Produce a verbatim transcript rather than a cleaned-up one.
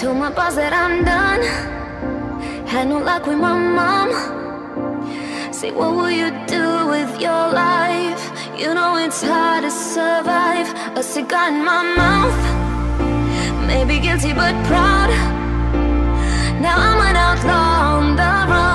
Told my boss that I'm done. Had no luck with my mom. Say, what will you do with your life? You know it's hard to survive. A cigar in my mouth. Maybe guilty but proud. Now I'm an outlaw on the run.